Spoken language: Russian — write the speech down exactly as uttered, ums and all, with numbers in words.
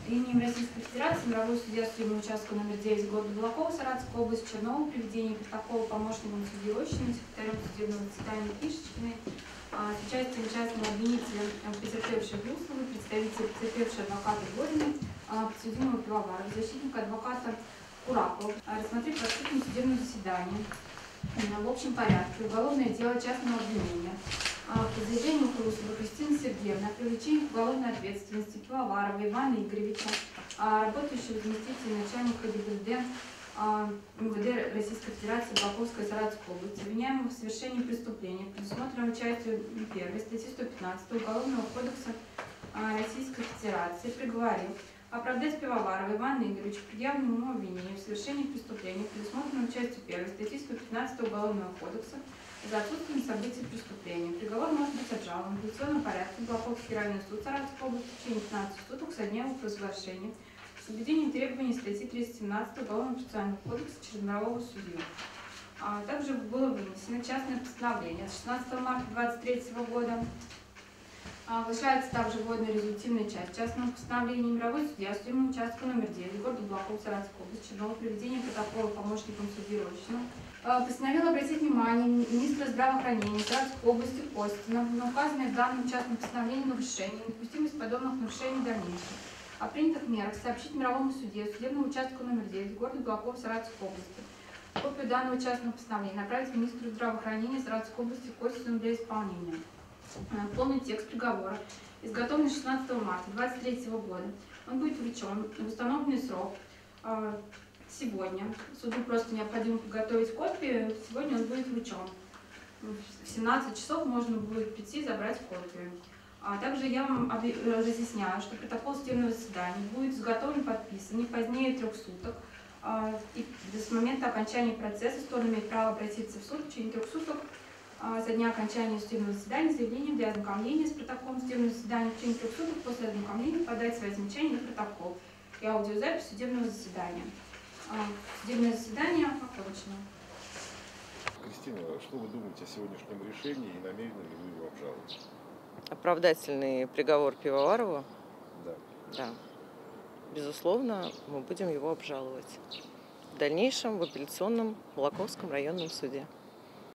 Именем Российской Федерации мировой судья судебного участка номер девять города Балакова, Саратовской области, Чернова, приведение протокола помощником судьи Рощиной, секретарем судебного заседания Кишечкиной, с участием частного обвинителя, потерпевшей Гусловой, представителя потерпевшей адвоката Горина, подсудимого Пивоварова, защитника адвоката Куракова, рассмотреть в открытом судебном заседании в общем порядке уголовное дело частного обвинения по заявлению Хрустова Кристины Сергеевны о привлечении к уголовной ответственности Пивоварова Ивана Игоревича, работающего заместителя начальника ГИБДД МВД Российской Федерации Балаковской и Саратовской области, обвиняемого в совершении преступления, предусмотренного частью первой статьи сто пятнадцать Уголовного кодекса Российской Федерации, приговорил оправдать Пивоварова Ивана Игоревича предъявленному ему обвинению в совершении преступления, предусмотренного частью первой статьи сто пятнадцать Уголовного кодекса за отсутствием событий преступления. Приговор может быть обжалован в апелляционном порядке в Балаковский районный суд Саратовской области в течение пятнадцати суток со дня его провозглашения с соблюдением требований статьи триста семнадцать Уголовного процессуального кодекса через мирового судью. А также было вынесено частное постановление от шестнадцатого марта две тысячи двадцать третьего года. Оглашается также вводная резолютивная часть частного постановления мировой судья судебного участка номер девять города Балакова, Саратовской области, Чернова, приведение протокола помощником судьи Рощина. Постановил обратить внимание министра здравоохранения Саратовской области Костина на указанное в данном частном постановлении нарушение, недопустимость подобных нарушений в дальнейшем. О принятых мерах сообщить мировому суде судебного участка номер девять города Балакова, Саратовской области. Копию данного частного постановления направить министру здравоохранения Саратовской области Костину для исполнения. Полный текст приговора, изготовленный шестнадцатого марта две тысячи двадцать третьего года. Он будет вручен в установленный срок сегодня. Суду просто необходимо подготовить копию. Сегодня он будет вручен. В семнадцать часов можно будет прийти и забрать копию. А также я вам разъясняю, что протокол судебного заседания будет изготовлен, подписан не позднее трех суток. И с момента окончания процесса сторона имеет право обратиться в суд в течение трех суток со дня окончания судебного заседания заявлением для ознакомления с протоколом судебного заседания в течение трех суток после ознакомления подать свои замечания на протокол и аудиозапись судебного заседания. Судебное заседание окончено. Кристина, что вы думаете о сегодняшнем решении и намерены ли вы его обжаловать? Оправдательный приговор Пивоварова? Да. Да. Безусловно, мы будем его обжаловать. В дальнейшем в апелляционном Балаковском районном суде.